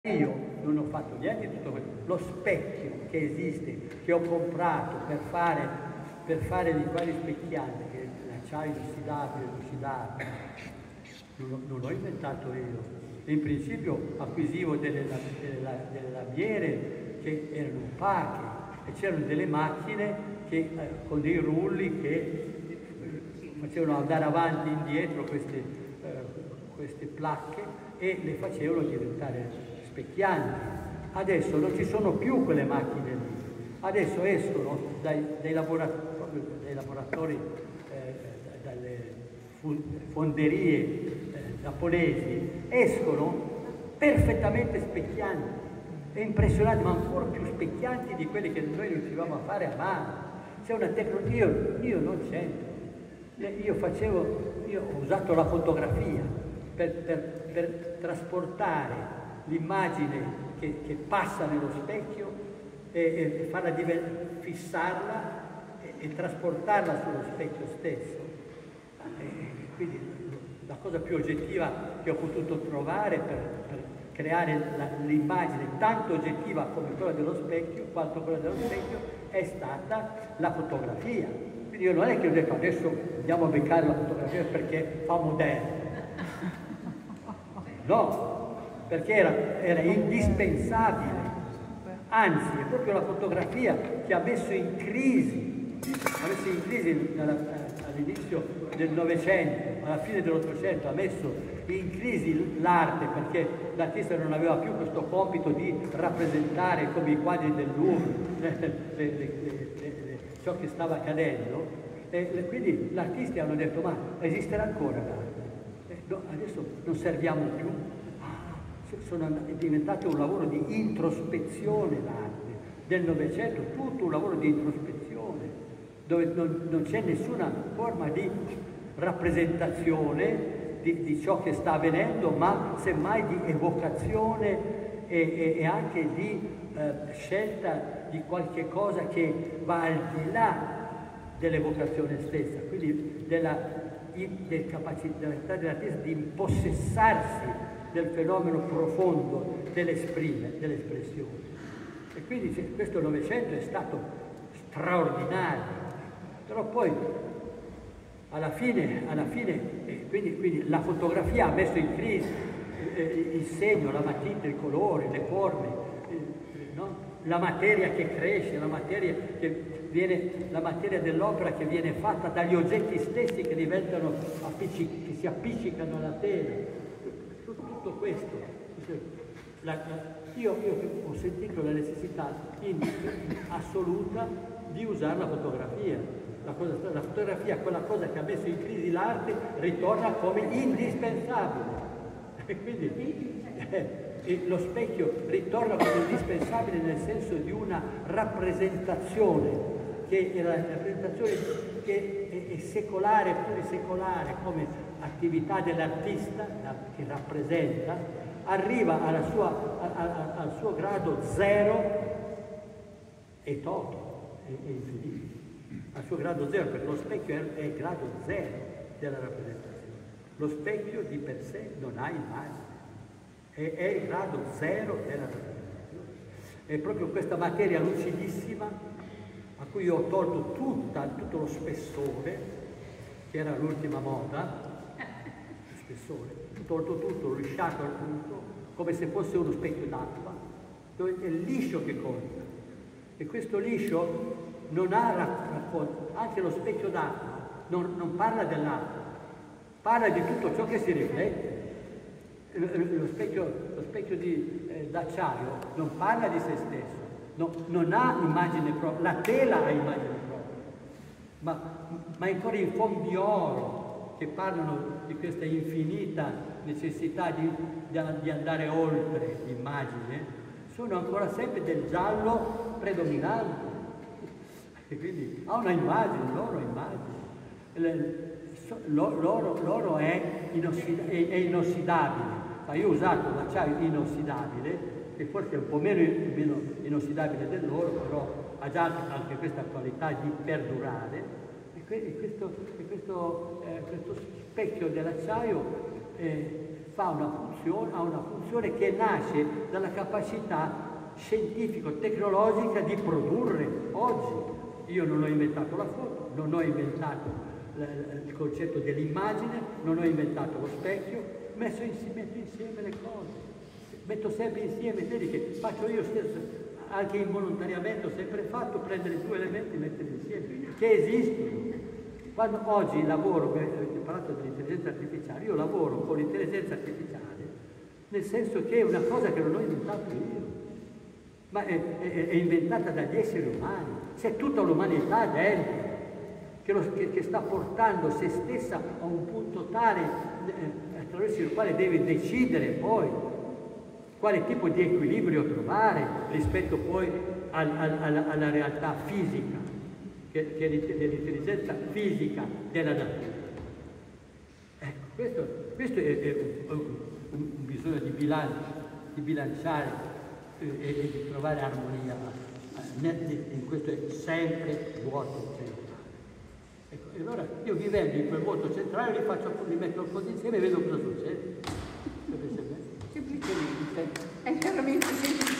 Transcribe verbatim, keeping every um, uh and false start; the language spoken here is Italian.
Io non ho fatto niente di tutto questo. Lo specchio che esiste, che ho comprato per fare, per fare di quali specchianti, che l'acciaio inossidabile, inossidabile, non, non l'ho inventato io. In principio acquisivo delle, delle, delle lamiere che erano opache e c'erano delle macchine che, eh, con dei rulli che facevano andare avanti e indietro queste, eh, queste placche e le facevano diventare specchianti. Adesso non ci sono più quelle macchine lì, adesso escono dai, dai laboratori, dai laboratori eh, dalle fonderie eh, giapponesi, escono perfettamente specchianti, è impressionante, ma ancora più specchianti di quelli che noi riuscivamo a fare a mano. C'è una tecnologia, io, io non c'entro, io facevo, io ho usato la fotografia per, per, per trasportare l'immagine che, che passa nello specchio e, e farla fissarla e, e trasportarla sullo specchio stesso. E quindi la cosa più oggettiva che ho potuto trovare per, per creare l'immagine tanto oggettiva come quella dello specchio, quanto quella dello specchio, è stata la fotografia. Quindi io non è che ho detto adesso andiamo a beccare la fotografia perché fa moderno. No, perché era, era indispensabile, anzi è proprio la fotografia che ha messo in crisi, ha messo in crisi all'inizio del Novecento, alla fine dell'Ottocento, ha messo in crisi l'arte perché l'artista non aveva più questo compito di rappresentare come i quadri del Louvre le, le, le, le, le, ciò che stava accadendo e quindi gli artisti hanno detto ma esisterà ancora l'arte? No, adesso non serviamo più. Sono, è diventato un lavoro di introspezione l'arte del Novecento, tutto un lavoro di introspezione, dove non, non c'è nessuna forma di rappresentazione di, di ciò che sta avvenendo, ma semmai di evocazione e, e, e anche di eh, scelta di qualche cosa che va al di là dell'evocazione stessa, quindi della, del capacità, dell'abilità dell'artista di impossessarsi del fenomeno profondo dell'espressione. E quindi questo Novecento è stato straordinario, però poi alla fine, alla fine eh, quindi, quindi la fotografia ha messo in crisi eh, il segno, la matita, il colore, le forme, eh, no? La materia che cresce, la materia, che viene, la materia dell'opera che viene fatta dagli oggetti stessi che diventano appiccic- che si appiccicano alla tela. Tutto questo, la, la, io, io ho sentito la necessità in, assoluta di usare la fotografia. La, cosa, la fotografia, quella cosa che ha messo in crisi l'arte, ritorna come indispensabile. E quindi eh, lo specchio ritorna come indispensabile nel senso di una rappresentazione che è la rappresentazione che è, è secolare, plurisecolare, come attività dell'artista che rappresenta, arriva alla sua, a, a, al suo grado zero e toto, è, è infinito, al suo grado zero, perché lo specchio è, è il grado zero della rappresentazione. Lo specchio di per sé non ha immagine, è, è il grado zero della rappresentazione. È proprio questa materia lucidissima a cui io ho tolto tutta, tutto lo spessore, che era l'ultima moda, lo spessore, ho tolto tutto, l'ho lisciato al punto, come se fosse uno specchio d'acqua, dove è il liscio che conta. E questo liscio non ha racconto, anche lo specchio d'acqua non, non parla dell'acqua, parla di tutto ciò che si riflette. Lo specchio, lo specchio di, eh, d'acciaio non parla di se stesso. No, non ha immagine propria, la tela ha immagine propria, ma, ma ancora i fondi oro che parlano di questa infinita necessità di, di, di andare oltre l'immagine, sono ancora sempre del giallo predominante, e quindi ha una immagine, l'oro immagine, l'oro, l'oro è, inossida, è, è inossidabile, ma io ho usato l'acciaio inossidabile, che forse è un po' meno, meno inossidabile dell'oro, però ha già anche questa qualità di perdurare, e, que e questo, e questo, eh, questo specchio dell'acciaio eh, fa una funzione, ha una funzione che nasce dalla capacità scientifico-tecnologica di produrre oggi. Io non ho inventato la foto, non ho inventato il concetto dell'immagine, non ho inventato lo specchio, messo insieme, metto insieme le cose, metto sempre insieme, vedi che faccio io stesso, anche involontariamente ho sempre fatto, prendere due elementi e metterli insieme, che esistono. Quando oggi lavoro, ho parlato dell'intelligenza artificiale, io lavoro con l'intelligenza artificiale, nel senso che è una cosa che non ho inventato io, ma è, è, è inventata dagli esseri umani, c'è tutta l'umanità dentro, che, lo, che, che sta portando se stessa a un punto tale eh, attraverso il quale deve decidere poi quale tipo di equilibrio trovare rispetto poi al, al, alla, alla realtà fisica, che, che è l'intelligenza fisica della natura. Ecco, questo, questo è, è un, un, un bisogno di bilancio, di bilanciare e, e di trovare armonia, in questo è sempre vuoto centrale. Ecco, e allora io vivendo in quel vuoto centrale li, faccio, li metto così insieme e vedo cosa succede. Semplicemente, è veramente semplice.